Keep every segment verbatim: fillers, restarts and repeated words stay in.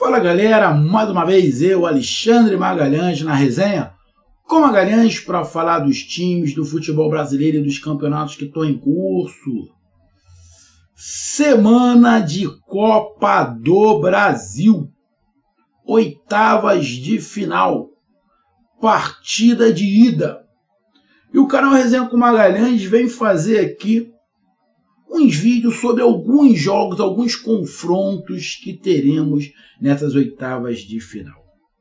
Fala galera, mais uma vez eu, Alexandre Magalhães, na resenha com Magalhães para falar dos times do futebol brasileiro e dos campeonatos que estão em curso. Semana de Copa do Brasil, oitavas de final, partida de ida. E o canal Resenha com Magalhães vem fazer aqui uns vídeos sobre alguns jogos, alguns confrontos que teremos nessas oitavas de final.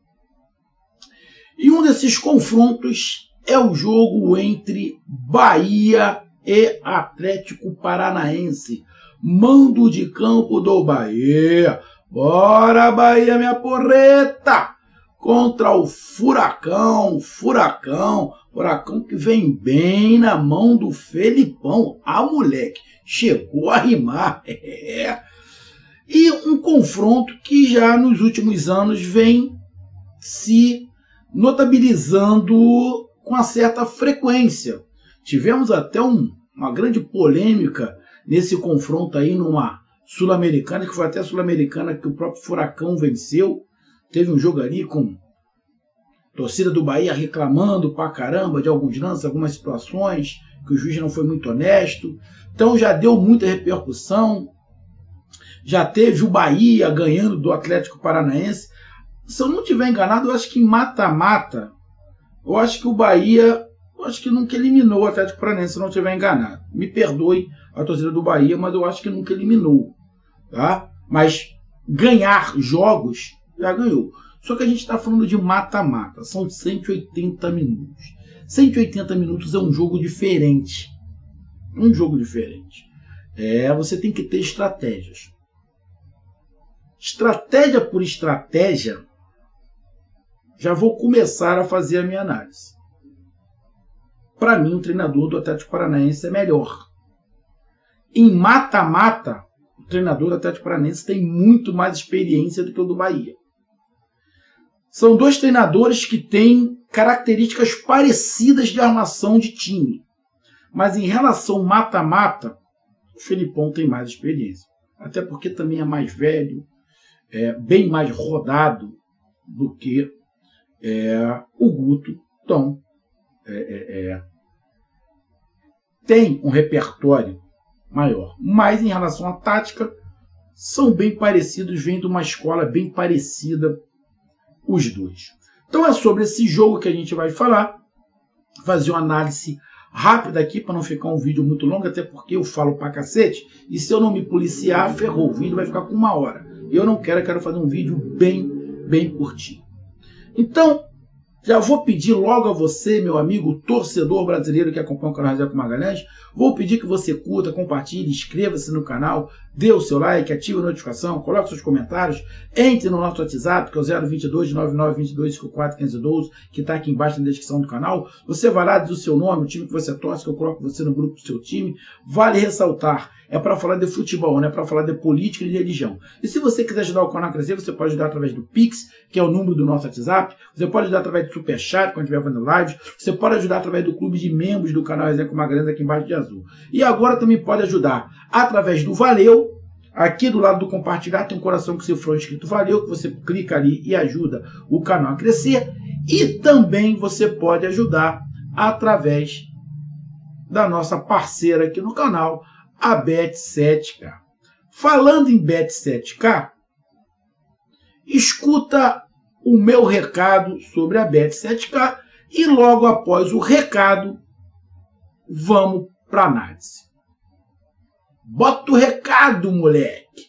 E um desses confrontos é o jogo entre Bahia e Atlético Paranaense. Mando de campo do Bahia. Bora Bahia, minha porreta! Contra o Furacão, Furacão, Furacão que vem bem na mão do Felipão. Ah, moleque, chegou a rimar. É. E um confronto que já nos últimos anos vem se notabilizando com uma certa frequência. Tivemos até um, uma grande polêmica nesse confronto aí numa Sul-Americana, que foi até a Sul-Americana que o próprio Furacão venceu. Teve um jogo ali com a torcida do Bahia reclamando pra caramba de alguns lances, algumas situações, que o juiz não foi muito honesto. Então já deu muita repercussão. Já teve o Bahia ganhando do Atlético Paranaense. Se eu não estiver enganado, eu acho que em mata-mata, eu acho que o Bahia, eu acho que nunca eliminou o Atlético Paranaense, se eu não estiver enganado. Me perdoe a torcida do Bahia, mas eu acho que nunca eliminou. Tá? Mas ganhar jogos, já ganhou. Só que a gente está falando de mata-mata, são cento e oitenta minutos. cento e oitenta minutos é um jogo diferente. Um jogo diferente. É, você tem que ter estratégias. Estratégia por estratégia, já vou começar a fazer a minha análise. Para mim, o treinador do Atlético Paranaense é melhor. Em mata-mata, o treinador do Atlético Paranaense tem muito mais experiência do que o do Bahia. São dois treinadores que têm características parecidas de armação de time. Mas em relação mata-mata, o Felipão tem mais experiência. Até porque também é mais velho, é bem mais rodado do que é, o Guto. Então, é, é, é, tem um repertório maior. Mas em relação à tática, são bem parecidos, vêm de uma escola bem parecida os dois. Então é sobre esse jogo que a gente vai falar, fazer uma análise rápida aqui para não ficar um vídeo muito longo, até porque eu falo pra cacete, e se eu não me policiar, ferrou, o vídeo vai ficar com uma hora. Eu não quero, eu quero fazer um vídeo bem, bem curtinho. Então, já vou pedir logo a você, meu amigo torcedor brasileiro que acompanha o canal Resenha com Magalhães, vou pedir que você curta, compartilhe, inscreva-se no canal, dê o seu like, ative a notificação, coloque seus comentários, entre no nosso WhatsApp, que é o zero dois dois, nove nove dois dois, cinco quatro um cinco um dois, que está aqui embaixo na descrição do canal. Você vai lá, diz o seu nome, o time que você torce, que eu coloco você no grupo do seu time. Vale ressaltar, é para falar de futebol, não é para falar de política e de religião. E se você quiser ajudar o canal a crescer, você pode ajudar através do Pix, que é o número do nosso WhatsApp. Você pode ajudar através do Superchat, quando estiver fazendo lives. Você pode ajudar através do clube de membros do canal Resenha com Magalhães, aqui embaixo de azul. E agora também pode ajudar através do Valeu. Aqui do lado do compartilhar tem um coração que se for escrito Valeu, que você clica ali e ajuda o canal a crescer. E também você pode ajudar através da nossa parceira aqui no canal, a Bet sete K. Falando em Bet sete K, escuta o meu recado sobre a Bet sete K e logo após o recado, vamos para a análise. Bota o recado, moleque!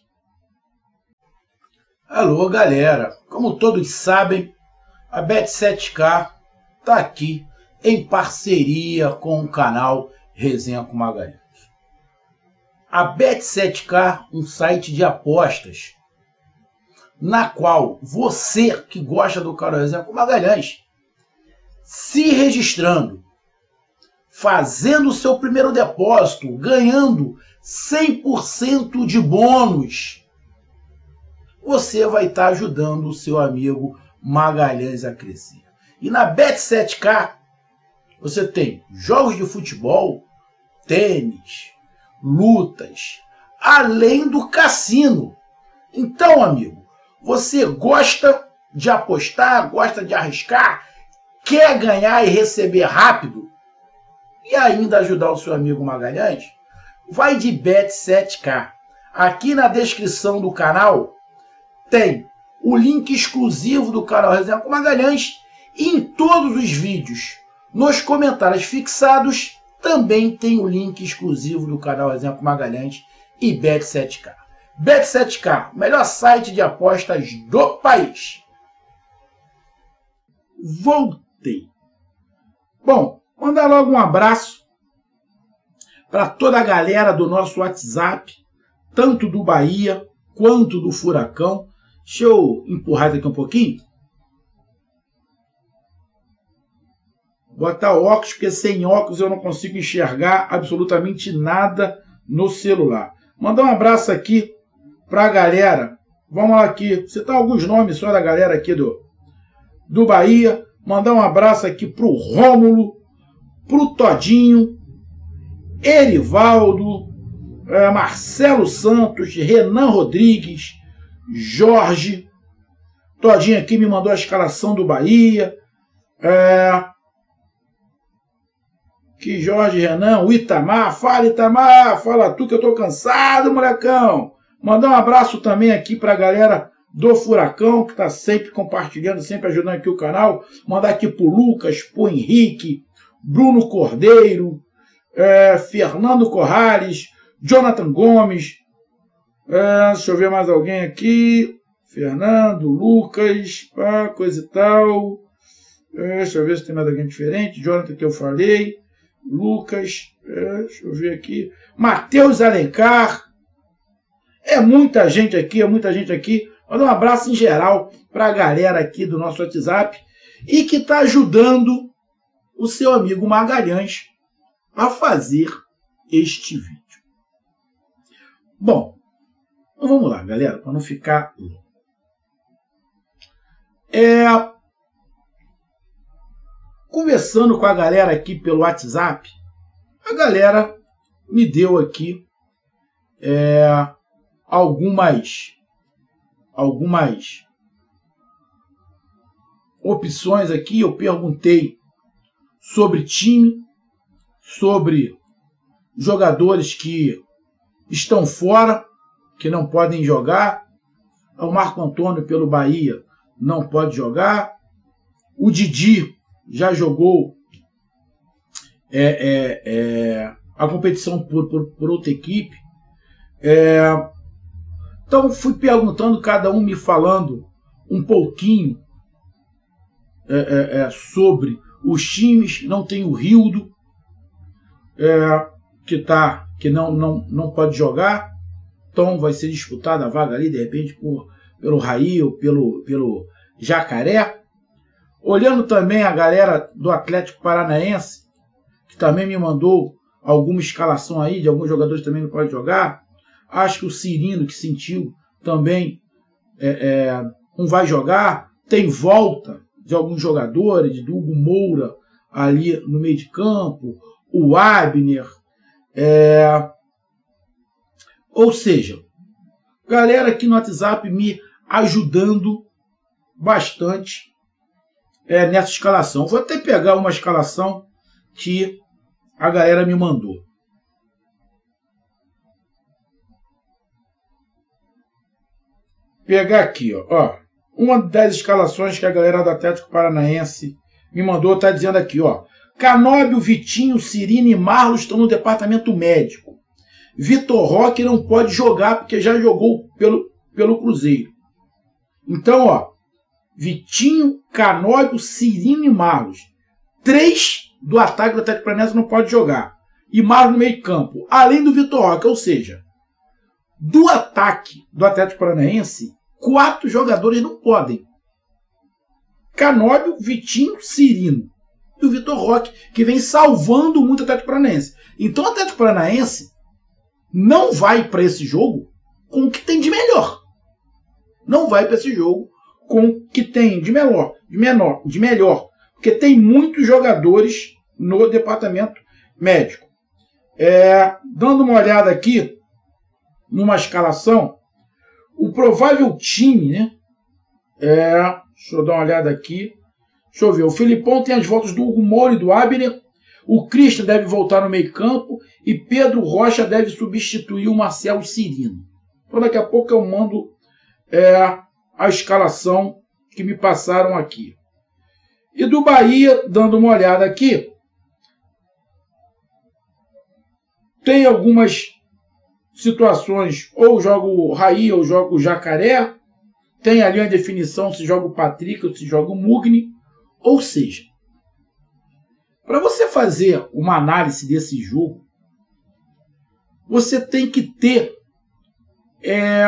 Alô, galera! Como todos sabem, a Bet sete K está aqui em parceria com o canal Resenha com Magalhães. A Bet sete K, um site de apostas, na qual você que gosta do canal Resenha com Magalhães, se registrando, fazendo o seu primeiro depósito, ganhando cem por cento de bônus, você vai estar ajudando o seu amigo Magalhães a crescer. E na Bet sete K, você tem jogos de futebol, tênis, lutas, além do cassino. Então, amigo, Você gosta de apostar, gosta de arriscar, quer ganhar e receber rápido e ainda ajudar o seu amigo Magalhães? Vai de Bet sete K. Aqui na descrição do canal tem o link exclusivo do canal Resenha com Magalhães e em todos os vídeos, nos comentários fixados, também tem o link exclusivo do canal Resenha com Magalhães e Bet sete K. Bet sete K, o melhor site de apostas do país. Voltei. Bom, mandar logo um abraço para toda a galera do nosso WhatsApp, tanto do Bahia quanto do Furacão. Deixa eu empurrar isso aqui um pouquinho. Botar óculos, porque sem óculos eu não consigo enxergar absolutamente nada no celular. Mandar um abraço aqui para a galera. Vamos lá aqui, citar alguns nomes só da galera aqui do, do Bahia. Mandar um abraço aqui para o Rômulo, para o Todinho, Erivaldo, é, Marcelo Santos, Renan Rodrigues, Jorge. Todinho aqui me mandou a escalação do Bahia. É, que Jorge, Renan, o Itamar. Fala, Itamar, fala tu que eu tô cansado, molecão. Mandar um abraço também aqui para a galera do Furacão, que está sempre compartilhando, sempre ajudando aqui o canal. Mandar aqui pro Lucas, pro Henrique, Bruno Cordeiro, é, Fernando Corrales, Jonathan Gomes, é, deixa eu ver mais alguém aqui, Fernando, Lucas, pá, coisa e tal, é, deixa eu ver se tem mais alguém diferente, Jonathan que eu falei, Lucas, é, deixa eu ver aqui, Matheus Alencar, é muita gente aqui, é muita gente aqui. Manda um abraço em geral para a galera aqui do nosso WhatsApp e que está ajudando o seu amigo Magalhães a fazer este vídeo. Bom, então vamos lá, galera, para não ficar longo. É, conversando com a galera aqui pelo WhatsApp, a galera me deu aqui é, algumas algumas opções aqui. Eu perguntei sobre time, sobre jogadores que estão fora, que não podem jogar. O Marco Antônio pelo Bahia não pode jogar. O Didi já jogou é, é, é, a competição por, por, por outra equipe. É, então fui perguntando, cada um me falando um pouquinho é, é, é, sobre os times. Não tem o Rildo, é, que, tá, que não, não, não pode jogar, então vai ser disputada a vaga ali, de repente, por, pelo Raí ou pelo, pelo Jacaré. Olhando também a galera do Atlético Paranaense, que também me mandou alguma escalação aí, de alguns jogadores que também não podem jogar. Acho que o Cirino, que sentiu, também é, é, não vai jogar. Tem volta de alguns jogadores, de Hugo Moura ali no meio de campo, o Abner. É, ou seja, galera aqui no WhatsApp me ajudando bastante é, nessa escalação. Vou até pegar uma escalação que a galera me mandou. Pegar aqui, ó, ó, uma das escalações que a galera do Atlético Paranaense me mandou, está dizendo aqui, ó, Canóbio, Vitinho, Cirino e Marlos estão no departamento médico. Vitor Roque não pode jogar porque já jogou pelo, pelo Cruzeiro. Então, ó, Vitinho, Canóbio, Cirino e Marlos. Três do ataque do Atlético Paranaense não pode jogar. E Marlos no meio campo, além do Vitor Roque, ou seja, do ataque do Atlético Paranaense, quatro jogadores não podem. Canóbio, Vitinho, Cirino e o Vitor Roque, que vem salvando muito o Atlético Paranaense. Então o Atlético Paranaense não vai para esse jogo com o que tem de melhor. Não vai para esse jogo com o que tem de melhor, de menor, de melhor, porque tem muitos jogadores no departamento médico. É, dando uma olhada aqui numa escalação, o provável time, né, É, deixa eu dar uma olhada aqui. Deixa eu ver. O Filipão tem as voltas do Hugo Moura e do Abner. O Christian deve voltar no meio campo. E Pedro Rocha deve substituir o Marcelo Cirino. Então daqui a pouco eu mando é, a escalação que me passaram aqui. E do Bahia, dando uma olhada aqui, tem algumas situações, ou joga o Raí ou joga o Jacaré, tem ali a definição se joga o Patrick ou se joga o Mugni, ou seja, para você fazer uma análise desse jogo, você tem que ter é,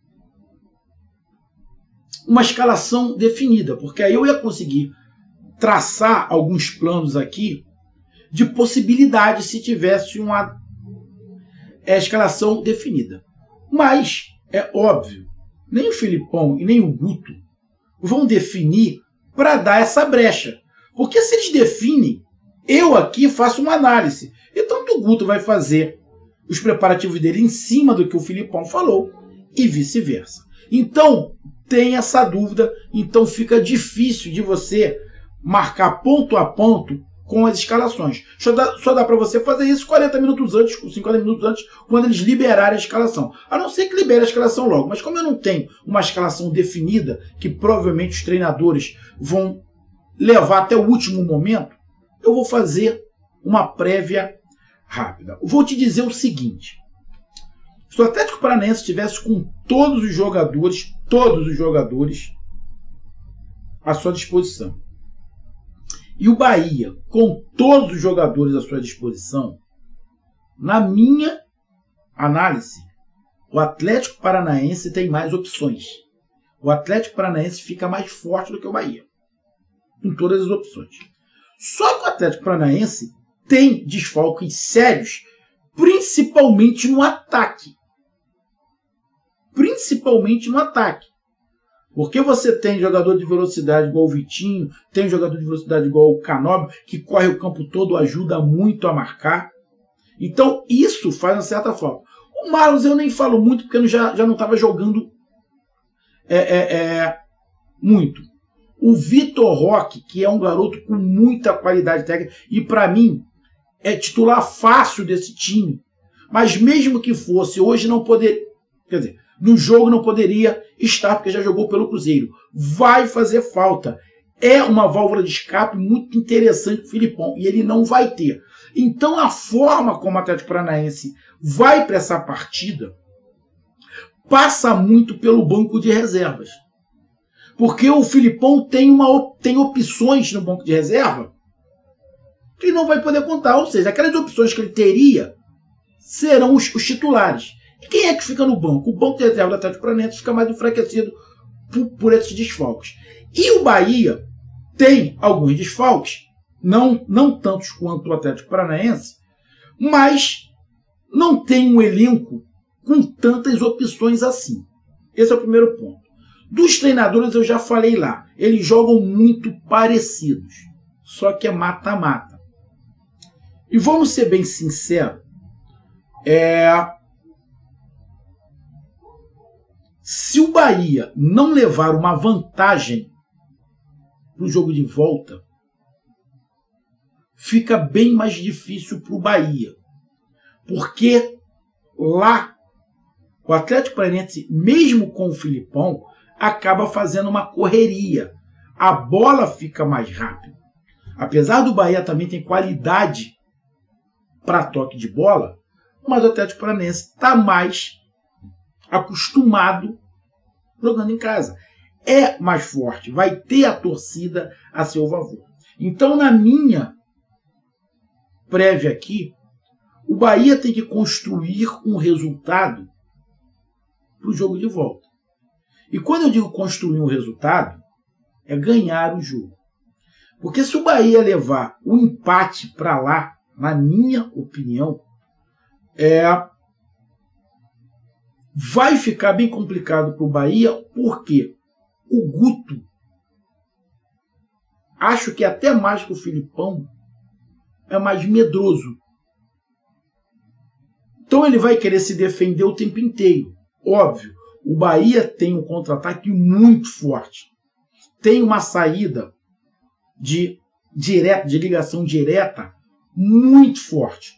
uma escalação definida, porque aí eu ia conseguir traçar alguns planos aqui de possibilidade se tivesse uma é, escalação definida. Mas, é óbvio, nem o Filipão e nem o Guto vão definir para dar essa brecha. Porque se eles definem, eu aqui faço uma análise. E tanto o Guto vai fazer os preparativos dele em cima do que o Filipão falou e vice-versa. Então, tem essa dúvida, então fica difícil de você marcar ponto a ponto com as escalações. Só dá, só dá para você fazer isso quarenta minutos antes, cinquenta minutos antes, quando eles liberarem a escalação. A não ser que libere a escalação logo. Mas como eu não tenho uma escalação definida, que provavelmente os treinadores vão levar até o último momento, eu vou fazer uma prévia rápida. Vou te dizer o seguinte. Se o Atlético Paranaense estivesse com todos os jogadores, todos os jogadores à sua disposição, e o Bahia, com todos os jogadores à sua disposição, na minha análise, o Atlético Paranaense tem mais opções. O Atlético Paranaense fica mais forte do que o Bahia, em todas as opções. Só que o Atlético Paranaense tem desfalques sérios, principalmente no ataque. Principalmente no ataque. Porque você tem jogador de velocidade igual o Vitinho, tem jogador de velocidade igual o Canóbio, que corre o campo todo, ajuda muito a marcar. Então isso faz uma certa falta. O Marlos eu nem falo muito, porque eu já, já não estava jogando é, é, é, muito. O Vitor Roque, que é um garoto com muita qualidade técnica, e para mim é titular fácil desse time. Mas mesmo que fosse, hoje não poderia... Quer dizer, no jogo não poderia estar, porque já jogou pelo Cruzeiro. Vai fazer falta. É uma válvula de escape muito interessante para o Filipão, e ele não vai ter. Então a forma como o Atlético Paranaense vai para essa partida passa muito pelo banco de reservas. Porque o Filipão tem, uma, tem opções no banco de reserva que ele não vai poder contar. Ou seja, aquelas opções que ele teria serão os, os titulares. E quem é que fica no banco? O banco de reserva do Atlético Paranaense fica mais enfraquecido por, por esses desfalques. E o Bahia tem alguns desfalques, não, não tantos quanto o Atlético Paranaense, mas não tem um elenco com tantas opções assim. Esse é o primeiro ponto. Dos treinadores eu já falei lá, eles jogam muito parecidos, só que é mata-mata. E vamos ser bem sinceros, é... se o Bahia não levar uma vantagem para o jogo de volta, fica bem mais difícil para o Bahia. Porque lá, o Atlético Paranaense, mesmo com o Filipão, acaba fazendo uma correria. A bola fica mais rápida. Apesar do Bahia também ter qualidade para toque de bola, mas o Atlético Paranaense está mais acostumado jogando em casa. É mais forte, vai ter a torcida a seu favor. Então, na minha prévia aqui, o Bahia tem que construir um resultado para o jogo de volta. E quando eu digo construir um resultado, é ganhar o jogo. Porque se o Bahia levar o empate para lá, na minha opinião, é... vai ficar bem complicado para o Bahia, porque o Guto, acho que até mais que o Filipão, é mais medroso. Então ele vai querer se defender o tempo inteiro. Óbvio, o Bahia tem um contra-ataque muito forte. tem uma saída de, direta, de ligação direta muito forte.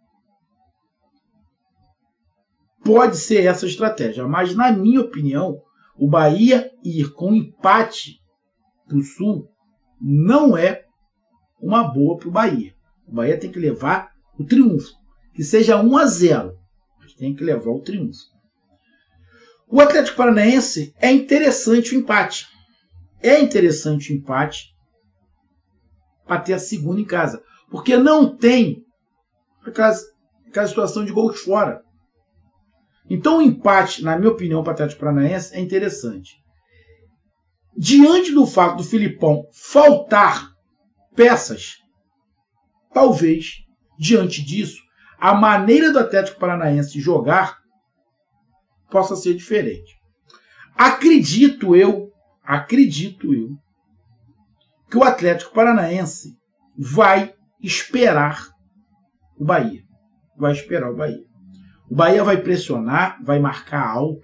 Pode ser essa a estratégia, mas na minha opinião, o Bahia ir com empate para o Sul não é uma boa para o Bahia. O Bahia tem que levar o triunfo, que seja um a zero, mas tem que levar o triunfo. O Atlético Paranaense é interessante o empate. É interessante o empate para ter a segunda em casa, porque não tem aquela, aquela situação de gols fora. Então o empate, na minha opinião, para o Atlético Paranaense é interessante. Diante do fato do Filipão faltar peças, talvez, diante disso, a maneira do Atlético Paranaense jogar possa ser diferente. Acredito eu, acredito eu, que o Atlético Paranaense vai esperar o Bahia. Vai esperar o Bahia. O Bahia vai pressionar, vai marcar alto,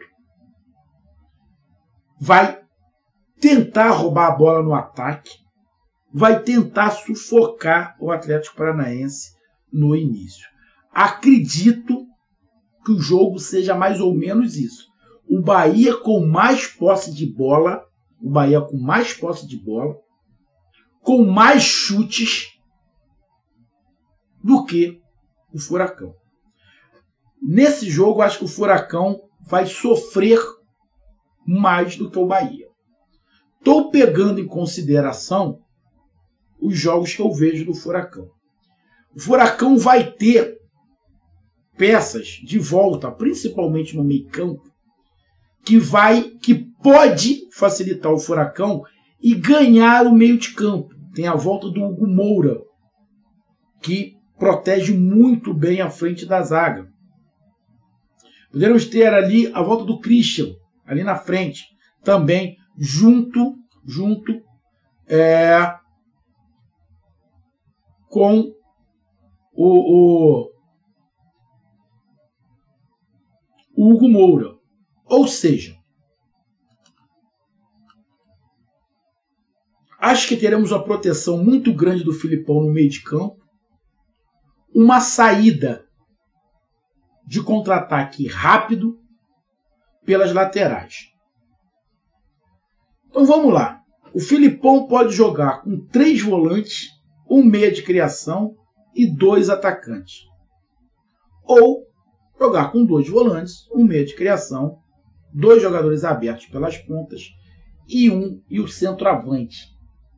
vai tentar roubar a bola no ataque, vai tentar sufocar o Atlético Paranaense no início. Acredito que o jogo seja mais ou menos isso. O Bahia com mais posse de bola, o Bahia com mais posse de bola, com mais chutes do que o Furacão. Nesse jogo, acho que o Furacão vai sofrer mais do que o Bahia. Estou pegando em consideração os jogos que eu vejo do Furacão. O Furacão vai ter peças de volta, principalmente no meio-campo, que vai, que pode facilitar o Furacão e ganhar o meio de campo. Tem a volta do Hugo Moura, que protege muito bem a frente da zaga. Poderemos ter ali a volta do Christian, ali na frente, também junto, junto é, com o, o, o Hugo Moura. Ou seja, acho que teremos uma proteção muito grande do Filipão no meio de campo, uma saída de contra-ataque rápido pelas laterais. Então vamos lá. O Filipão pode jogar com três volantes, um meia de criação e dois atacantes. Ou jogar com dois volantes, um meia de criação, dois jogadores abertos pelas pontas e um e o centroavante.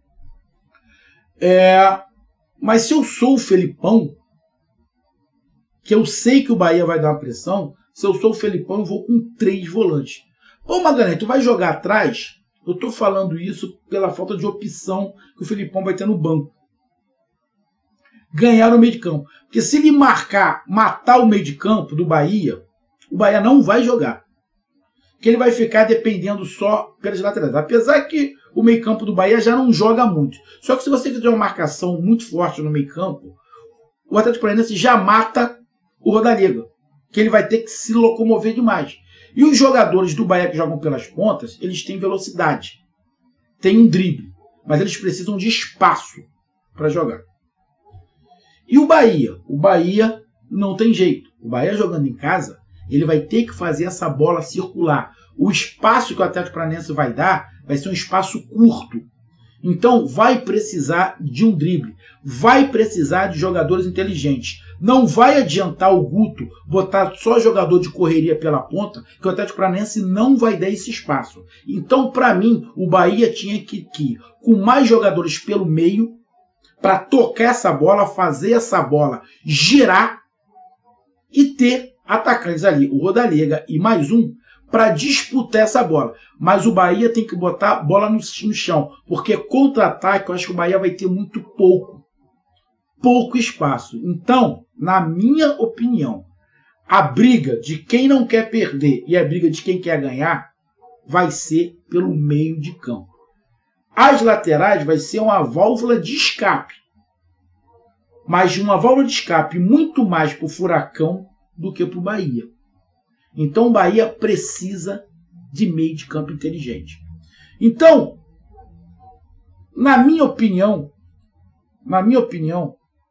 É, mas se eu sou o Felipão, que eu sei que o Bahia vai dar uma pressão, se eu sou o Felipão, eu vou com três volantes. Ô Magalhães, tu vai jogar atrás? Eu estou falando isso pela falta de opção que o Felipão vai ter no banco. Ganhar no meio de campo. Porque se ele marcar, matar o meio de campo do Bahia, o Bahia não vai jogar. Porque ele vai ficar dependendo só pelas laterais. Apesar que o meio campo do Bahia já não joga muito. Só que se você fizer uma marcação muito forte no meio campo, o Atlético Paranaense já mata o Rodallega, que ele vai ter que se locomover demais. E os jogadores do Bahia que jogam pelas pontas, eles têm velocidade, têm um drible, mas eles precisam de espaço para jogar. E o Bahia? O Bahia não tem jeito. O Bahia jogando em casa, ele vai ter que fazer essa bola circular. O espaço que o Atlético Paranaense vai dar vai ser um espaço curto. Então vai precisar de um drible, vai precisar de jogadores inteligentes. Não vai adiantar o Guto botar só jogador de correria pela ponta, que o Atlético Paranaense não vai dar esse espaço. Então, para mim, o Bahia tinha que, que ir com mais jogadores pelo meio para tocar essa bola, fazer essa bola girar e ter atacantes ali, o Rodallega e mais um, para disputar essa bola. Mas o Bahia tem que botar a bola no, no chão, porque contra-ataque eu acho que o Bahia vai ter muito pouco. Pouco espaço. Então, na minha opinião, a briga de quem não quer perder e a briga de quem quer ganhar vai ser pelo meio de campo. As laterais vai ser uma válvula de escape. Mas uma válvula de escape muito mais para o Furacão do que para o Bahia. Então o Bahia precisa de meio de campo inteligente. Então, na minha opinião, na minha opinião,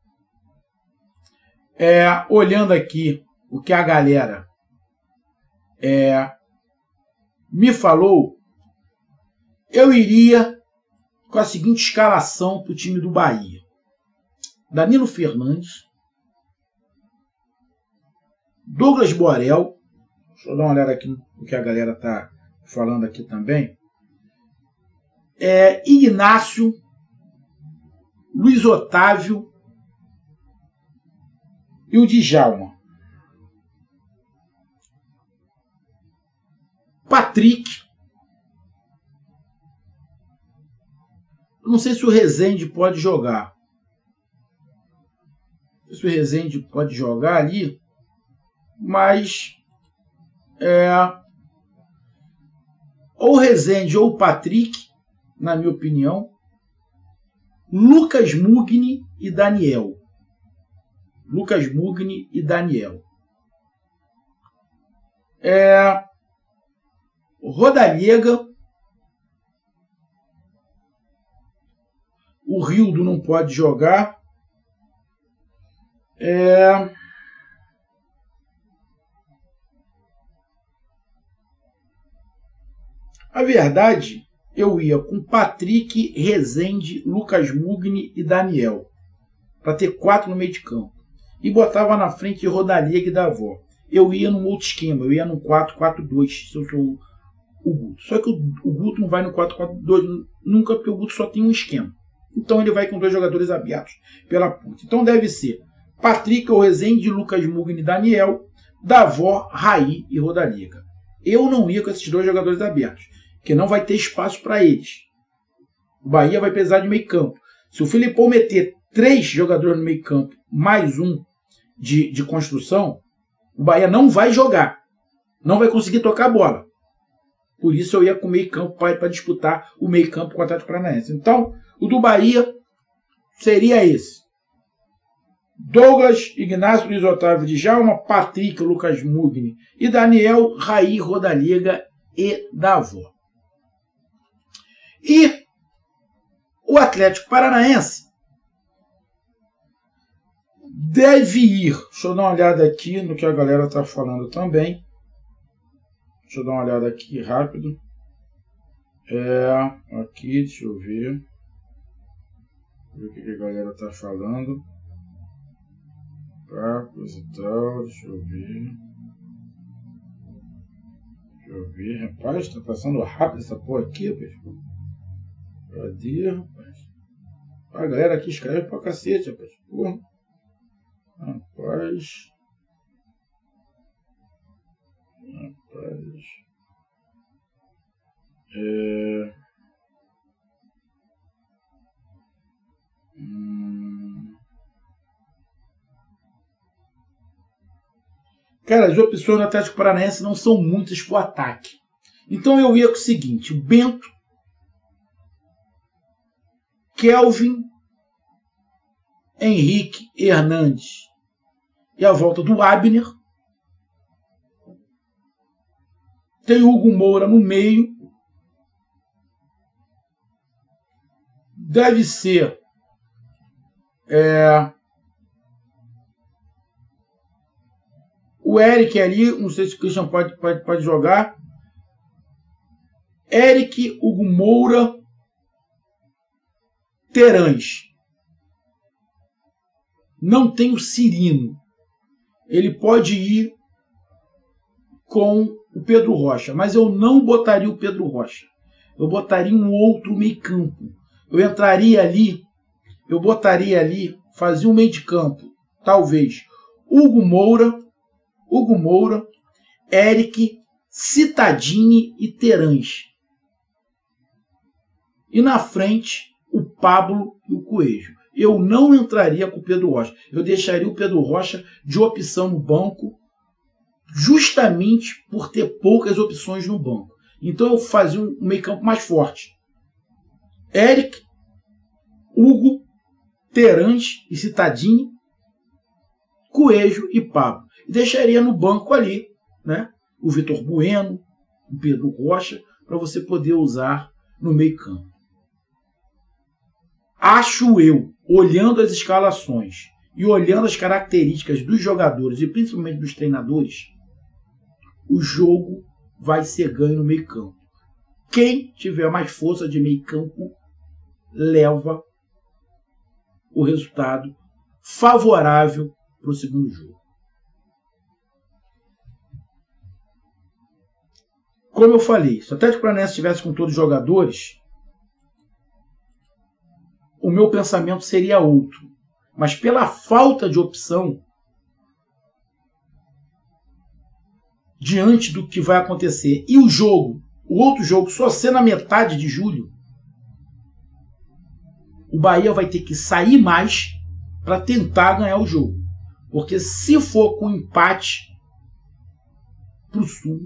é, olhando aqui o que a galera é, me falou, eu iria com a seguinte escalação para o time do Bahia. Danilo Fernandes, Douglas Borel, deixa eu dar uma olhada aqui no que a galera está falando aqui também, é, Ignácio, Luiz Otávio e o Djalma. Patrick. Não sei se o Rezende pode jogar. Não sei se o Rezende pode jogar ali, mas é, ou o Rezende ou o Patrick, na minha opinião. Lucas Mugni e Daniel. Lucas Mugni e Daniel. É, Rodallega. O Rildo não pode jogar. É, a verdade, eu ia com Patrick, Rezende, Lucas Mugni e Daniel, para ter quatro no meio de campo. E botava na frente Rodallega e Davó. Eu ia num outro esquema, eu ia num quatro quatro dois, se eu sou o Guto. Só que o, o Guto não vai no quatro quatro dois nunca, porque o Guto só tem um esquema. Então ele vai com dois jogadores abertos pela ponta. Então deve ser Patrick, ou Rezende, Lucas Mugni e Daniel, Davó, Raí e Rodallega. Eu não ia com esses dois jogadores abertos, porque não vai ter espaço para eles. O Bahia vai precisar de meio campo. Se o Filipão meter três jogadores no meio campo, mais um de, de construção, o Bahia não vai jogar. Não vai conseguir tocar a bola. Por isso eu ia com o meio campo para disputar o meio campo com o Atlético Paranaense. Então, o do Bahia seria esse. Douglas, Ignácio, Luiz Otávio, Djalma, Patrick, Lucas Mugni e Daniel, Raí, Rodallega e Davó. E o Atlético Paranaense deve ir. Deixa eu dar uma olhada aqui no que a galera está falando também. Deixa eu dar uma olhada aqui rápido. É, aqui, deixa eu ver. Ver o que a galera está falando. Tá, coisa e tal, deixa eu ver. Deixa eu ver, rapaz, tá passando rápido essa porra aqui, rapaz. Cadê, rapaz? A galera aqui escreve pra cacete, rapaz. Porra. Rapaz. Rapaz. É. Hum. Cara, as opções do Atlético Paranaense não são muitas para o ataque. Então eu ia com o seguinte: o Bento, Kelvin, Henrique Hernandes e a volta do Abner. Tem o Hugo Moura no meio. Deve ser é, o Eric ali, não sei se o Christian pode, pode, pode jogar. Eric, Hugo Moura, Terãs. Não tem o Cirino. Ele pode ir com o Pedro Rocha, mas eu não botaria o Pedro Rocha. Eu botaria um outro meio campo. Eu entraria ali, eu botaria ali, fazia um meio de campo, talvez Hugo Moura, Hugo Moura, Eric, Citadini e Terãs. E na frente, o Pablo e o Coelho. Eu não entraria com o Pedro Rocha. Eu deixaria o Pedro Rocha de opção no banco, justamente por ter poucas opções no banco. Então eu fazia um meio campo mais forte. Eric, Hugo, Terãs e Citadini, Coelho e Pablo. E deixaria no banco ali, né, o Vitor Bueno, o Pedro Rocha, para você poder usar no meio campo. Acho eu, olhando as escalações e olhando as características dos jogadores e principalmente dos treinadores, o jogo vai ser ganho no meio campo. Quem tiver mais força de meio campo leva o resultado favorável para o segundo jogo. Como eu falei, se o Atlético Paranaense estivesse com todos os jogadores, o meu pensamento seria outro. Mas pela falta de opção, diante do que vai acontecer, e o jogo, o outro jogo só ser na metade de julho, o Bahia vai ter que sair mais para tentar ganhar o jogo. Porque se for com empate para o Sul,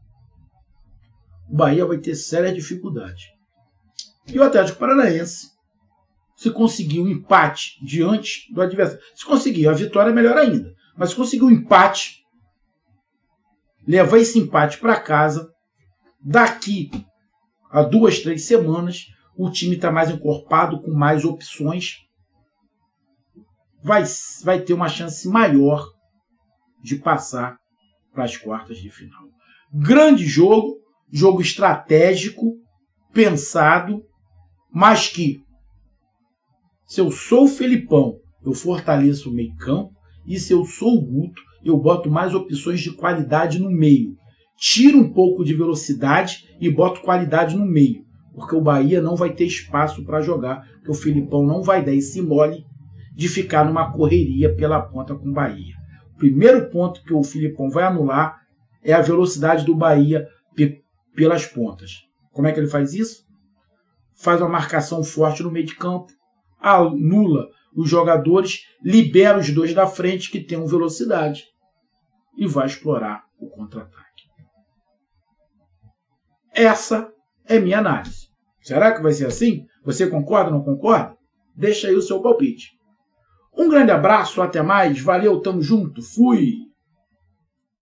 o Bahia vai ter séria dificuldade. E o Atlético Paranaense, se conseguir um empate diante do adversário, se conseguir a vitória é melhor ainda, mas se conseguir um empate, levar esse empate para casa, daqui a duas, três semanas, o time está mais encorpado, com mais opções, vai, vai ter uma chance maior de passar para as quartas de final. Grande jogo, jogo estratégico, pensado, mas que, se eu sou o Felipão, eu fortaleço o meio campo, e se eu sou o Guto, eu boto mais opções de qualidade no meio. Tiro um pouco de velocidade e boto qualidade no meio, porque o Bahia não vai ter espaço para jogar, porque o Felipão não vai dar esse mole de ficar numa correria pela ponta com o Bahia. O primeiro ponto que o Felipão vai anular é a velocidade do Bahia pelas pontas. Como é que ele faz isso? Faz uma marcação forte no meio de campo, anula os jogadores, libera os dois da frente que tenham velocidade e vai explorar o contra-ataque. Essa é minha análise. Será que vai ser assim? Você concorda ou não concorda? Deixa aí o seu palpite. Um grande abraço, até mais, valeu, tamo junto, fui!